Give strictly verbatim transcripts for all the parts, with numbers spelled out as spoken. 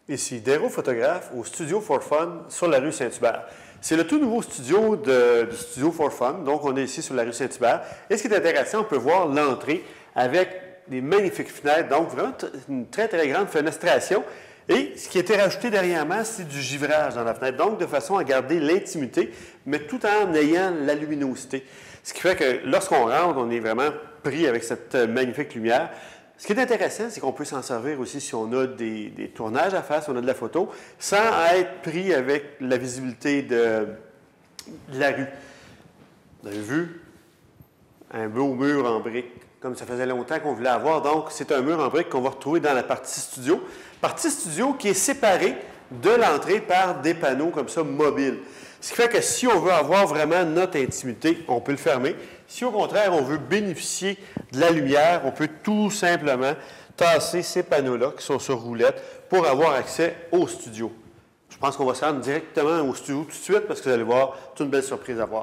Ici, Dero photographe au Studio for Fun sur la rue Saint-Hubert. C'est le tout nouveau studio de, du Studio for Fun, donc on est ici sur la rue Saint-Hubert. Et ce qui est intéressant, on peut voir l'entrée avec des magnifiques fenêtres, donc vraiment une très très grande fenestration. Et ce qui a été rajouté dernièrement, c'est du givrage dans la fenêtre, donc de façon à garder l'intimité, mais tout en ayant la luminosité. Ce qui fait que lorsqu'on rentre, on est vraiment pris avec cette magnifique lumière. Ce qui est intéressant, c'est qu'on peut s'en servir aussi si on a des, des tournages à faire, si on a de la photo, sans être pris avec la visibilité de, de la rue. Vous avez vu un beau mur en briques, comme ça faisait longtemps qu'on voulait avoir. Donc, c'est un mur en briques qu'on va retrouver dans la partie studio. Partie studio qui est séparée de l'entrée par des panneaux comme ça, mobiles. Ce qui fait que si on veut avoir vraiment notre intimité, on peut le fermer. Si au contraire, on veut bénéficier de la lumière, on peut tout simplement tasser ces panneaux-là qui sont sur roulette pour avoir accès au studio. Je pense qu'on va se rendre directement au studio tout de suite parce que vous allez voir toute une belle surprise à voir.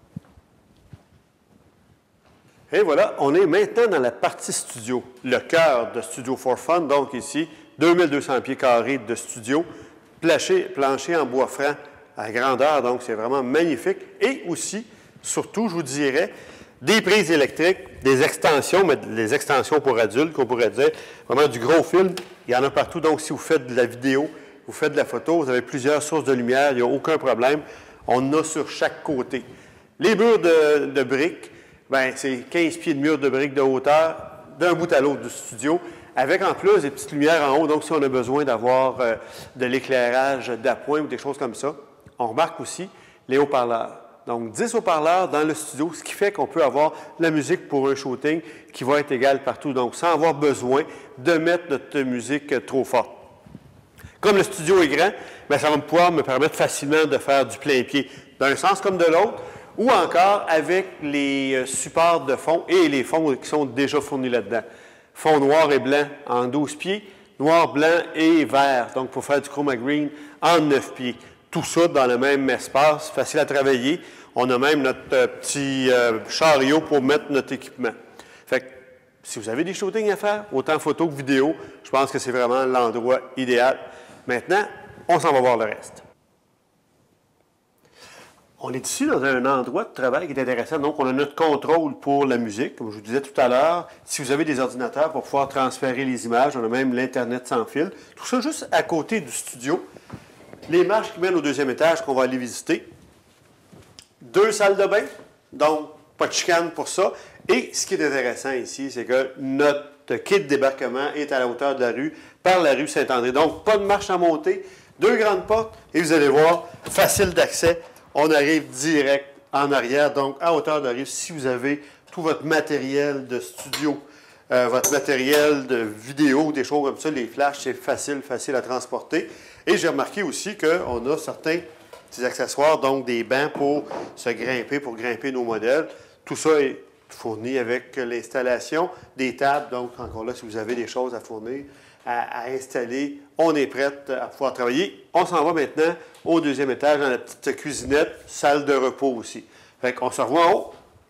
Et voilà, on est maintenant dans la partie studio, le cœur de Studio for Fun. Donc ici, deux mille deux cents pieds carrés de studio, plancher, plancher en bois franc à grandeur, donc c'est vraiment magnifique. Et aussi, surtout, je vous dirais, des prises électriques, des extensions, mais des extensions pour adultes, qu'on pourrait dire, vraiment du gros film. Il y en a partout, donc si vous faites de la vidéo, vous faites de la photo, vous avez plusieurs sources de lumière, il n'y a aucun problème. On en a sur chaque côté. Les murs de, de briques, bien, c'est quinze pieds de murs de briques de hauteur, d'un bout à l'autre du studio, avec en plus des petites lumières en haut, donc si on a besoin d'avoir euh, de l'éclairage d'appoint ou des choses comme ça. On remarque aussi les haut-parleurs. Donc, dix haut-parleurs dans le studio, ce qui fait qu'on peut avoir la musique pour un shooting qui va être égale partout, donc sans avoir besoin de mettre notre musique trop forte. Comme le studio est grand, bien, ça va pouvoir me permettre facilement de faire du plein pied d'un sens comme de l'autre, ou encore avec les supports de fond et les fonds qui sont déjà fournis là-dedans. Fond noir et blanc en douze pieds, noir, blanc et vert, donc pour faire du chroma green en neuf pieds. Tout ça dans le même espace, facile à travailler. On a même notre euh, petit euh, chariot pour mettre notre équipement. Fait que, si vous avez des shootings à faire, autant photo que vidéo, je pense que c'est vraiment l'endroit idéal. Maintenant, on s'en va voir le reste. On est ici dans un endroit de travail qui est intéressant. Donc, on a notre contrôle pour la musique, comme je vous disais tout à l'heure. Si vous avez des ordinateurs pour pouvoir transférer les images, on a même l'Internet sans fil. Tout ça juste à côté du studio. Les marches qui mènent au deuxième étage qu'on va aller visiter. Deux salles de bain, donc pas de chicane pour ça. Et ce qui est intéressant ici, c'est que notre kit de débarquement est à la hauteur de la rue, par la rue Saint-André. Donc, pas de marche à monter, deux grandes portes, et vous allez voir, facile d'accès. On arrive direct en arrière, donc à hauteur de la rue, si vous avez tout votre matériel de studio, euh, votre matériel de vidéo, des choses comme ça, les flashs, c'est facile, facile à transporter. Et j'ai remarqué aussi qu'on a certains petits accessoires, donc des bancs pour se grimper, pour grimper nos modèles. Tout ça est fourni avec l'installation des tables. Donc, encore là, si vous avez des choses à fournir, à, à installer, on est prêt à pouvoir travailler. On s'en va maintenant au deuxième étage, dans la petite cuisinette, salle de repos aussi. Fait qu'on se revoit en haut.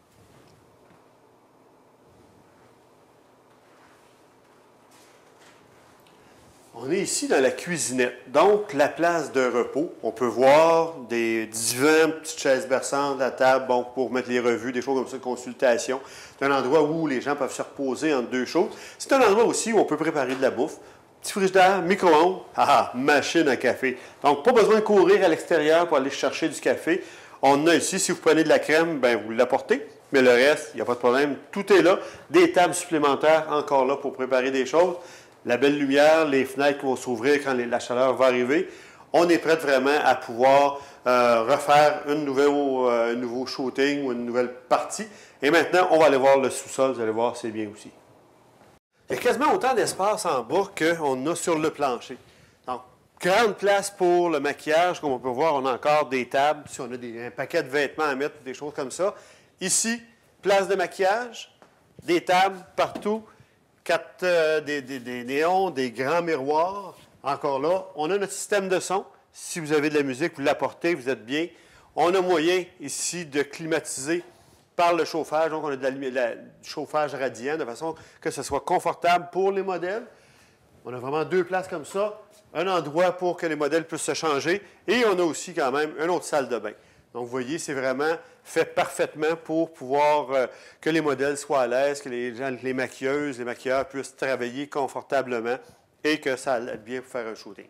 On est ici dans la cuisinette, donc la place de repos. On peut voir des divans, petites chaises berçantes, la table, bon, pour mettre les revues, des choses comme ça, de consultation. C'est un endroit où les gens peuvent se reposer entre deux choses. C'est un endroit aussi où on peut préparer de la bouffe. Petit frigidaire, micro-ondes, ah, machine à café. Donc, pas besoin de courir à l'extérieur pour aller chercher du café. On a ici, si vous prenez de la crème, bien, vous l'apportez. Mais le reste, il n'y a pas de problème. Tout est là. Des tables supplémentaires encore là pour préparer des choses. La belle lumière, les fenêtres qui vont s'ouvrir quand les, la chaleur va arriver. On est prêt vraiment à pouvoir euh, refaire une nouvelle, euh, un nouveau shooting ou une nouvelle partie. Et maintenant, on va aller voir le sous-sol. Vous allez voir, c'est bien aussi. Il y a quasiment autant d'espace en bas qu'on a sur le plancher. Donc, grande place pour le maquillage. Comme on peut voir, on a encore des tables. Si on a des, un paquet de vêtements à mettre, des choses comme ça. Ici, place de maquillage, des tables partout. Quatre, euh, des, des, des néons, des grands miroirs. Encore là, on a notre système de son. Si vous avez de la musique, vous l'apportez, vous êtes bien. On a moyen ici de climatiser par le chauffage. Donc, on a de la, la, du chauffage radiant de façon que ce soit confortable pour les modèles. On a vraiment deux places comme ça. un endroit pour que les modèles puissent se changer et on a aussi quand même une autre salle de bain. Donc, vous voyez, c'est vraiment fait parfaitement pour pouvoir euh, que les modèles soient à l'aise, que les gens, les maquilleuses, les maquilleurs puissent travailler confortablement et que ça aide bien pour faire un shooting.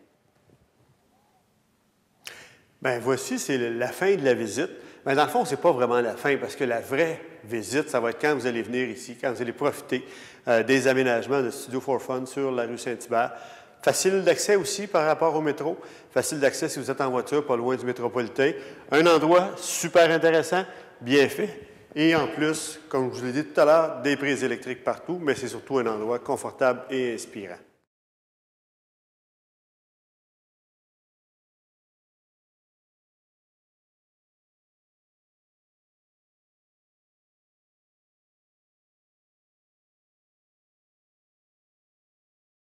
Bien, voici, c'est la fin de la visite. Bien, dans le fond, ce n'est pas vraiment la fin parce que la vraie visite, ça va être quand vous allez venir ici, quand vous allez profiter euh, des aménagements de Studio for Fun sur la rue Saint-Hubert. Facile d'accès aussi par rapport au métro. Facile d'accès si vous êtes en voiture, pas loin du métropolitain. Un endroit super intéressant, bien fait. Et en plus, comme je vous l'ai dit tout à l'heure, des prises électriques partout, mais c'est surtout un endroit confortable et inspirant.